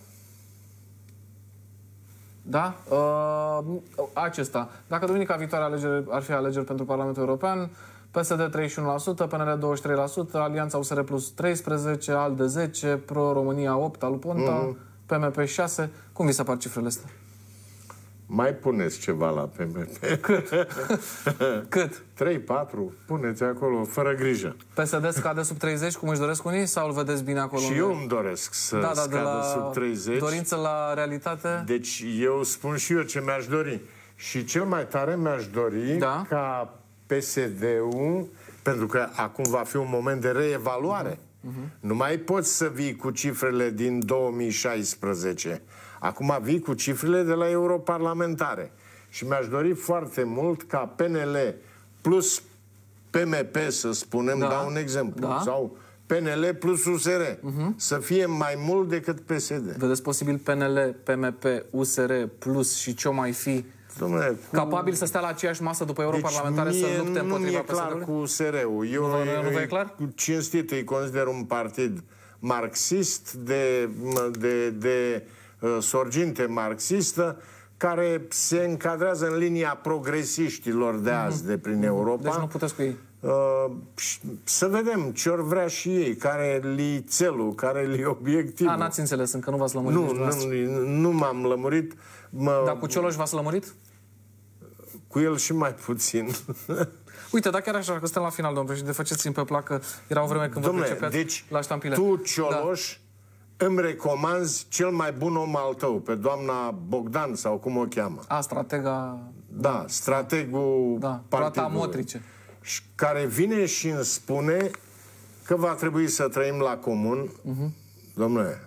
Da? Acesta. Dacă duminica viitoare ar fi alegeri pentru Parlamentul European, PSD 31%, PNL 23%, Alianța USR Plus 13%, ALDE 10%, Pro-România 8%, al lui Ponta, PMP 6%. Cum vi se par cifrele astea? Mai puneți ceva la PMP. Cât? 3-4. Puneți acolo, fără grijă. PSD scade sub 30, cum își doresc unii, sau îl vedeți bine acolo? Și eu îmi doresc să scadă sub 30. Dorință la realitate? Deci eu spun și eu ce mi-aș dori. Și cel mai tare mi-aș dori ca PSD-ul, pentru că acum va fi un moment de reevaluare. Nu mai poți să vii cu cifrele din 2016. Acum vii cu cifrele de la europarlamentare. Și mi-aș dori foarte mult ca PNL plus PMP, să spunem, dau un exemplu, sau PNL plus USR, să fie mai mult decât PSD. Vedeți posibil PNL, PMP, USR plus și ce-o mai fi capabil să stea la aceeași masă după europarlamentare să lupte împotriva PSD-ului? Nu mi-e clar cu USR-ul. Eu nu vă e clar? Cinstit îi consider un partid marxist, de sorginte marxistă, care se încadrează în linia progresiștilor de azi, de prin Europa. Deci nu puteți cu ei. Să vedem ce or vrea și ei, care li țelul, care li obiectivul. N-ați înțeles, încă nu v-ați lămurit. Nu m-am lămurit. Dar cu Cioloș v-ați lămurit? Cu el și mai puțin. Uite, dacă chiar așa că suntem la final, domnule președinte, faceți-mi pe placă. Era o vreme când vă pricepeați la ștampile. Tu, Cioloș, îmi recomanzi cel mai bun om al tău, pe doamna Bogdan, sau cum o cheamă. Stratega... Da, strategul partidului. Motrice. Care vine și îmi spune că va trebui să trăim la comun. Domnule...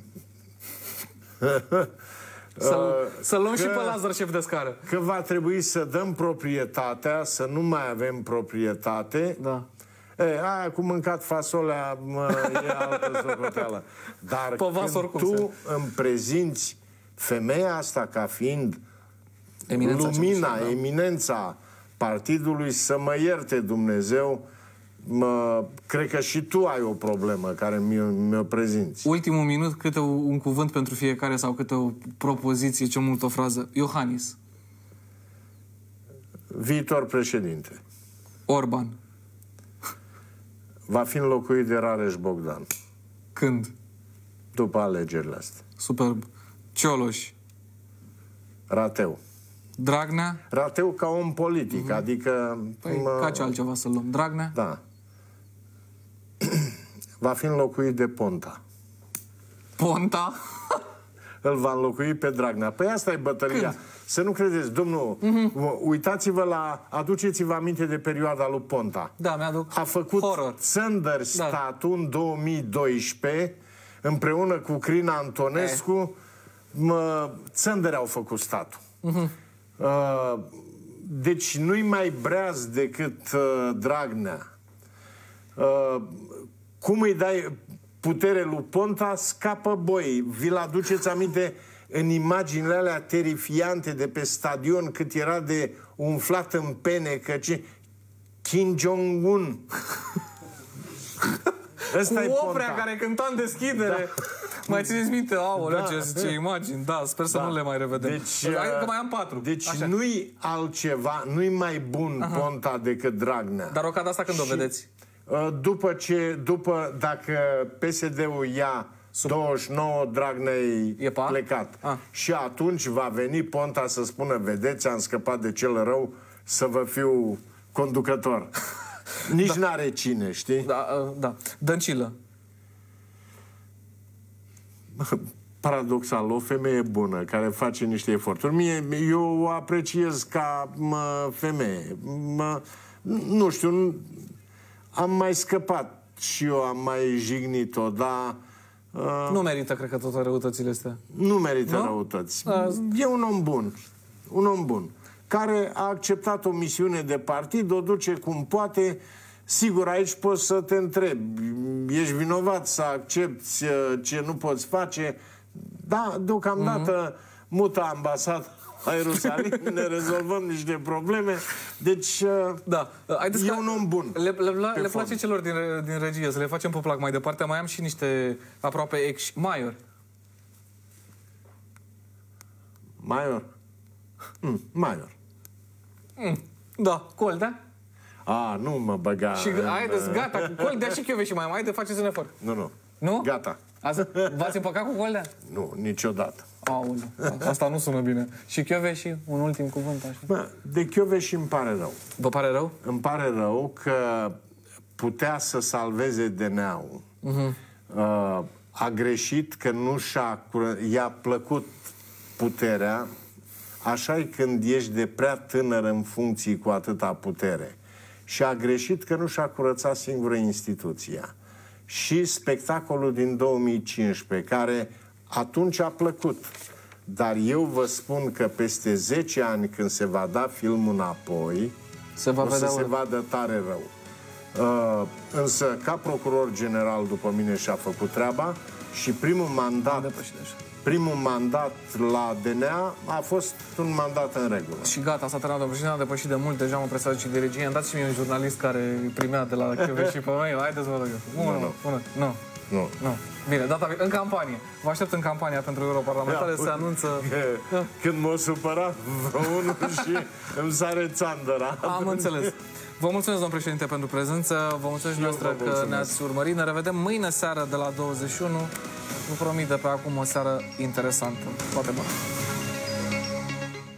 Să luăm și pe Lazar șef de scară. Că va trebui să dăm proprietatea, să nu mai avem proprietate. Aia cu mâncat fasolea e altă socoteală. Dar când tu îmi prezinți femeia asta ca fiind lumina, eminența partidului, să mă ierte Dumnezeu, cred că și tu ai o problemă care mi-o prezinți. Ultimul minut, câte un cuvânt pentru fiecare sau câte o propoziție, ce mult o frază. Iohannis. Viitor președinte. Orban. Va fi înlocuit de Rareș Bogdan. Când? După alegerile astea. Superb. Cioloș. Rateu. Dragnea? Rateu ca om politic, adică... ca ce altceva să luăm? Dragnea? Da. Va fi înlocuit de Ponta. Ponta? Îl va înlocui pe Dragnea. Păi asta e bătălia. Când? Să nu credeți, domnul, uitați-vă aduceți-vă aminte de perioada lui Ponta. Da, mi-aduc. A făcut Țăndăr statul în 2012, împreună cu Crina Antonescu, Țăndări au făcut statul. Deci nu-i mai breaz decât Dragnea. Cum îi dai putere lui Ponta, scapă boi. Vi-l aduceți aminte în imaginile alea terifiante de pe stadion, cât era de umflat în pene, căci Kim Jong-un. Cu Oprea care cânta în deschidere. Mai țineți minte? Aoleu, ce imagini. Da, sper să nu le mai revedem. Deci, că mai am 4. Deci nu-i altceva, nu-i mai bun Ponta decât Dragnea. Dar rocada asta când o vedeți? Dacă PSD-ul ia 29, Dragnea e plecat. Și atunci va veni Ponta să spună: vedeți, am scăpat de cel rău, să vă fiu conducător. Nici n-are cine, știi? Da. Dăncilă. paradoxal, o femeie bună care face niște eforturi. Eu o apreciez ca femeie. Nu știu, am mai scăpat și eu am mai jignit-o, dar... Nu merită, cred că, toate răutățile astea. Nu merită răutăți. E un om bun. Un om bun. Care a acceptat o misiune de partid, o duce cum poate. Sigur, aici poți să te întrebi. Ești vinovat să accepti ce nu poți face? Da, deocamdată mută ambasada la Ierusalim, ne rezolvăm niște probleme. Deci, da. E un om bun. Le place celor din regie, să le facem pe plac mai departe. Mai am și niște aproape Maior. Maior? Maior. Da, Coldea. Nu mă băga. Și haideți, gata, cu Coldea și Chioveși mai am. Haide, faceți un efort. Nu. Nu? Gata. V-ați împăcat cu Coldea? Nu, niciodată. Aoleu, asta nu sună bine. Și Chioveși, un ultim cuvânt așa. Bă, de Chioveși îmi pare rău. Vă pare rău? Îmi pare rău că putea să salveze DNA-ul. A greșit că nu i-a plăcut puterea. Așa-i când ești de prea tânăr în funcții cu atâta putere. Și a greșit că nu și-a curățat singură instituția. Și spectacolul din 2015, care atunci a plăcut. Dar eu vă spun că peste 10 ani, când se va da filmul înapoi, se vadă tare rău. Însă, ca procuror general, după mine și-a făcut treaba și primul mandat la DNA a fost un mandat în regulă. Și gata, s-a terminat, domnul președinte, am depășit de mult, deja mă presat și de regie. Îmi dați și mie un jurnalist care îi primea de la Chioveși și pe mine. Haideți, vă rog. Nu. Bine, data în campanie. Vă aștept în campania pentru europarlamentare, se anunță... Când m-o supăra vreunul și îmi sare țandăra. Am înțeles. Vă mulțumesc, domnul președinte, pentru prezență. Vă mulțumesc noastră că ne-ați urmărit. Ne revedem mâine seară de la 21. Vă promit de pe acum o seară interesantă. Toate bune!